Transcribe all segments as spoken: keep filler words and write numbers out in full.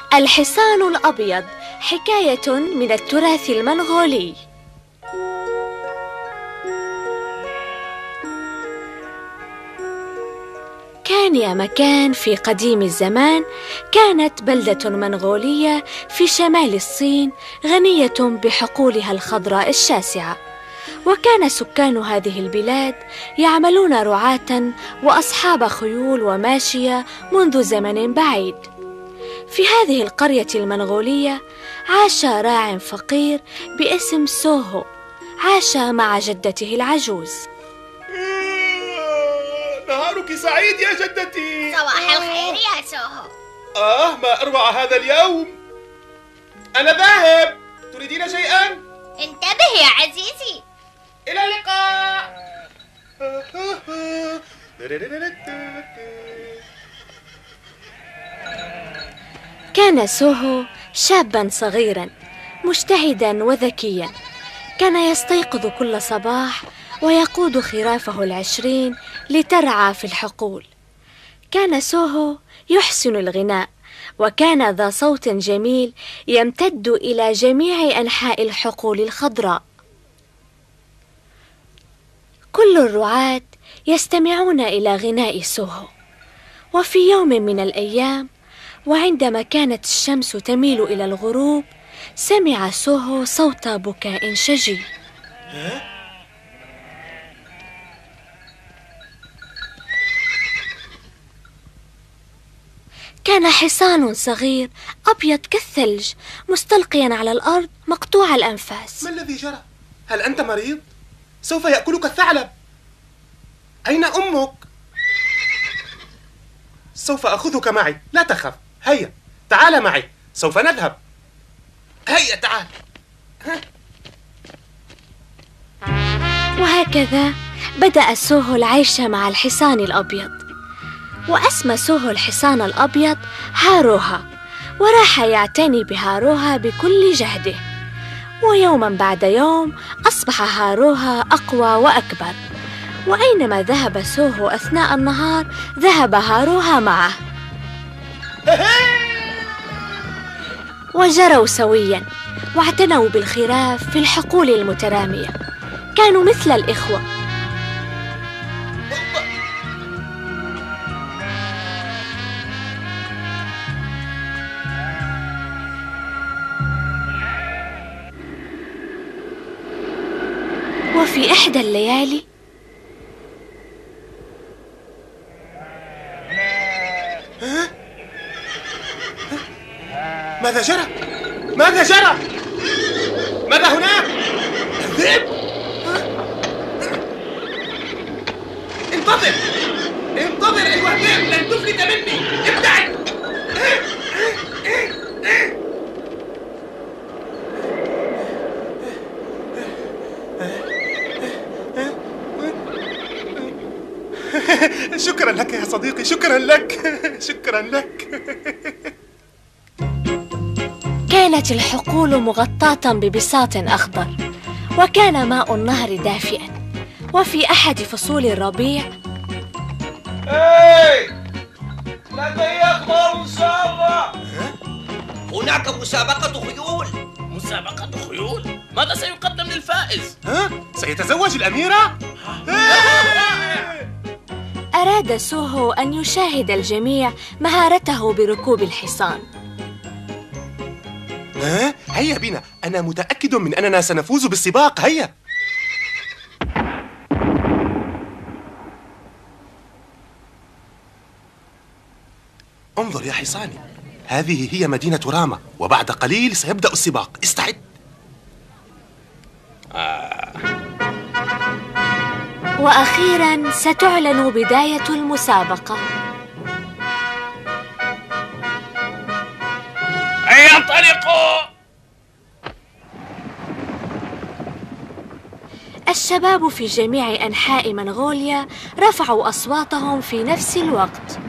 الحصان الأبيض، حكاية من التراث المنغولي. كان يا مكان في قديم الزمان كانت بلدة منغولية في شمال الصين غنية بحقولها الخضراء الشاسعة، وكان سكان هذه البلاد يعملون رعاة وأصحاب خيول وماشية منذ زمن بعيد. في هذه القرية المنغولية عاش راع فقير باسم سوهو، عاش مع جدته العجوز. نهارك سعيد يا جدتي. صباح الخير يا سوهو. آه ما أروع هذا اليوم. أنا ذاهب، تريدين شيئا؟ انتبه يا عزيزي. إلى اللقاء. كان سوهو شابا صغيرا مجتهدا وذكيا، كان يستيقظ كل صباح ويقود خرافه العشرين لترعى في الحقول. كان سوهو يحسن الغناء، وكان ذا صوت جميل يمتد إلى جميع أنحاء الحقول الخضراء. كل الرعاة يستمعون إلى غناء سوهو. وفي يوم من الأيام، وعندما كانت الشمس تميل إلى الغروب، سمع سوهو صوت بكاء شجي. كان حصان صغير أبيض كالثلج مستلقيا على الأرض مقطوع الأنفاس. ما الذي جرى؟ هل أنت مريض؟ سوف يأكلك الثعلب. أين أمك؟ سوف أخذك معي، لا تخف. هيا تعال معي، سوف نذهب. هيا تعال. وهكذا بدأ سوهو العيش مع الحصان الأبيض، وأسمى سوهو الحصان الأبيض هاروها، وراح يعتني بهاروها بكل جهده. ويوما بعد يوم أصبح هاروها أقوى وأكبر، وأينما ذهب سوهو أثناء النهار ذهب هاروها معه، وجروا سويا واعتنوا بالخراف في الحقول المترامية، كانوا مثل الإخوة. وفي إحدى الليالي ماذا جرى؟ ماذا جرى؟ ماذا هناك؟ الذئب؟ انتظر انتظر أيها الذئب، لن تفلت مني، ابتعد. شكرا لك يا صديقي، شكرا لك، شكرا لك. كانت الحقول مغطاة ببساط أخضر، وكان ماء النهر دافئا. وفي أحد فصول الربيع هاي لدي أخبار مسابقة. هناك مسابقة خيول. مسابقة خيول؟ ماذا سيقدم للفائز؟ ها؟ سيتزوج الأميرة؟ أراد سوهو أن يشاهد الجميع مهارته بركوب الحصان. ها؟ هيا بنا، أنا متأكد من أننا سنفوز بالسباق. هيا. انظر يا حصاني، هذه هي مدينة راما، وبعد قليل سيبدأ السباق، استعد. آه. وأخيراً ستعلن بداية المسابقة. هيا انطلقوا. الشباب في جميع أنحاء منغوليا رفعوا أصواتهم في نفس الوقت.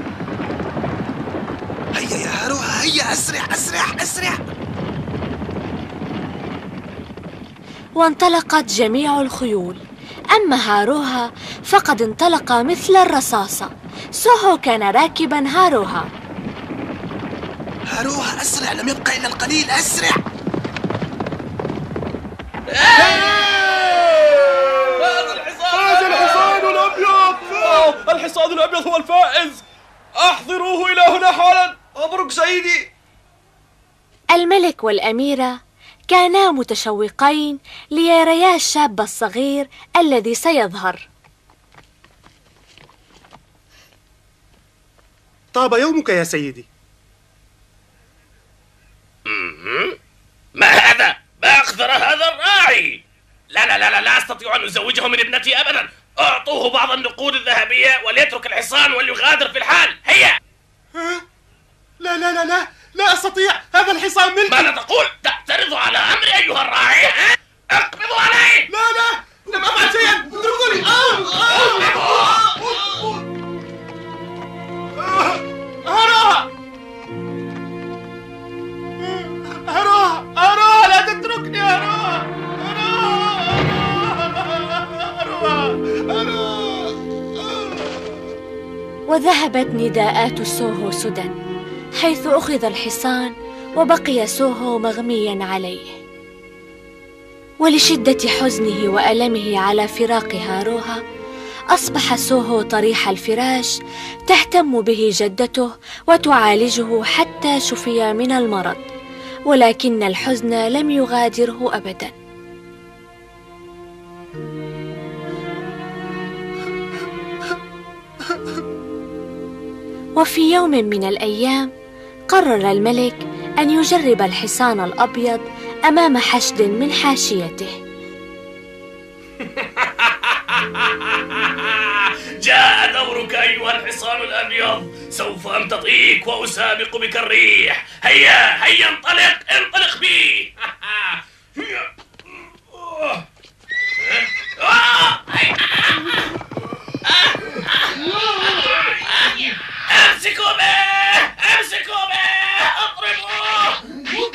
هيا يا هاروها، هيا أسرع أسرع أسرع. وانطلقت جميع الخيول، أما هاروها فقد انطلق مثل الرصاصة. سوهو كان راكبا هاروها. هاروها أسرع، لم يبقى إلا القليل، أسرع. فاز الحصان الأبيض. الحصان الأبيض هو الفائز، أحضروه إلى هنا حالا. مبروك سيدي. الملك والأميرة كانا متشوقين ليريا الشاب الصغير الذي سيظهر. طاب يومك يا سيدي. ما هذا؟ ما أقدر هذا الراعي. لا لا لا لا, لا أستطيع أن أزوجه من ابنتي أبدا. أعطوه بعض النقود الذهبية وليترك الحصان وليغادر في الحال. هيا. لا لا لا لا لا أستطيع، هذا الحصان ملكي. ماذا تقول؟ تعترض على أمري أيها الراعي؟ اقبضوا عليه. لا لا لم أفعل شيئا، اتركوني. هاروها هاروها هاروها، لا تتركني هاروها. وذهبت نداءات سوهو سدى، حيث أخذ الحصان وبقي سوهو مغميا عليه. ولشدة حزنه وألمه على فراق هاروها، أصبح سوهو طريح الفراش تهتم به جدته وتعالجه حتى شفي من المرض، ولكن الحزن لم يغادره أبدا. وفي يوم من الأيام قرر الملك أن يجرب الحصان الأبيض أمام حشد من حاشيته. جاء دورك أيها الحصان الأبيض، سوف أمتطيك وأسابق بك الريح. هيا هيا انطلق انطلق بي. امسكوا به امسكوا به اضربوه.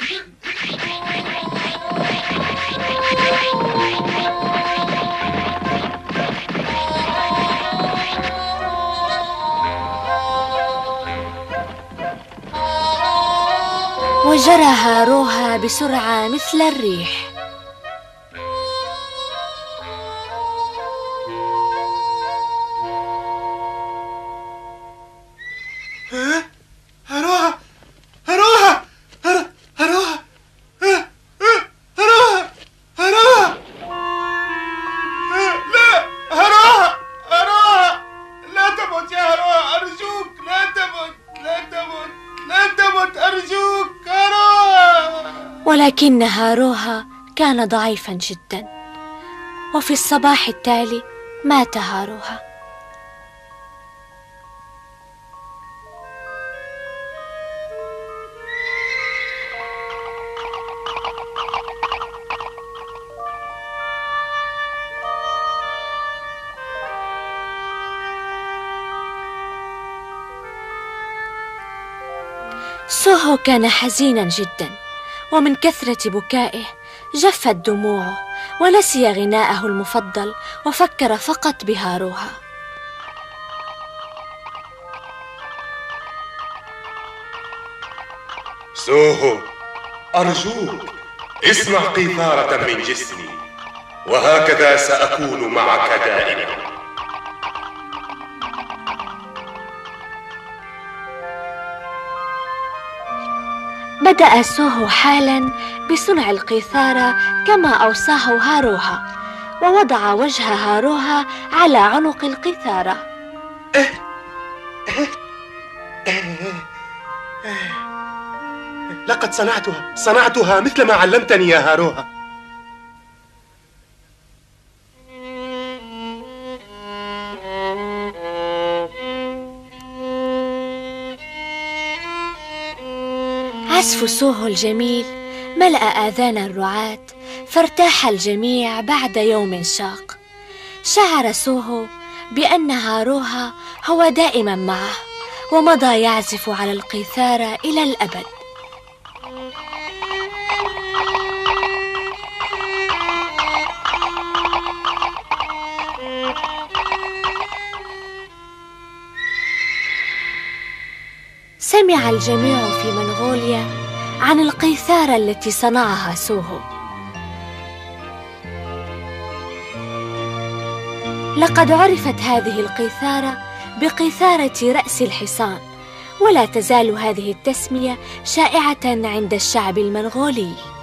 وجرى هاروها بسرعة مثل الريح. هاروها هاروها هاروها هاروها هاروها لا هاروها هاروها لا تمت يا هاروها، أرجوك لا تمت لا تمت لا تمت أرجوك هاروها. ولكن هاروها كان ضعيفا جدا، وفي الصباح التالي مات هاروها. سوهو كان حزينا جدا، ومن كثرة بكائه جفت دموعه ونسي غناءه المفضل وفكر فقط بهاروها. سوهو أرجوك اصنع قيثارة من جسمي، وهكذا سأكون معك دائما. بدأ سوهو حالا بصنع القيثارة كما أوصاه هاروها، ووضع وجه هاروها على عنق القيثارة. لقد صنعتها صنعتها مثل ما علمتني يا هاروها. عزف سوهو الجميل ملأ آذان الرعاة، فارتاح الجميع بعد يوم شاق. شعر سوهو بأن هاروها هو دائما معه، ومضى يعزف على القيثارة إلى الأبد. سمع الجميع في منغوليا عن القيثارة التي صنعها سوهو. لقد عرفت هذه القيثارة بقيثارة رأس الحصان، ولا تزال هذه التسمية شائعة عند الشعب المنغولي.